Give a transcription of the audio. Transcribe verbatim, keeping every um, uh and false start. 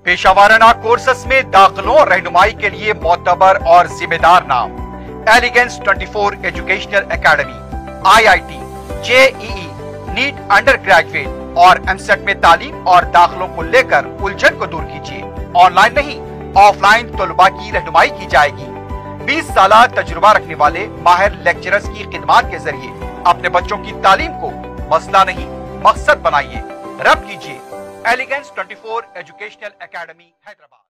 पेशा वाराना कोर्सेस में दाखिलों और रहनुमाई के लिए मोतबर और जिम्मेदार नाम एलिगेंस चौबीस educational academy, I I T, J E E, NEET undergraduate और एमसेट में तालीम और दाखिलों को लेकर उलझन को दूर कीजिए। ऑनलाइन नहीं ऑफलाइन तलबा की रहनुमाई की जाएगी। बीस साल तजुर्बा रखने वाले माहिर लेक्चरर्स की खिदमत के जरिए अपने बच्चों की तालीम को मसला नहीं मकसद बनाइए। रब्त कीजिए एलिगेंस चौबीस एजुकेशनल एकेडमी, हैदराबाद।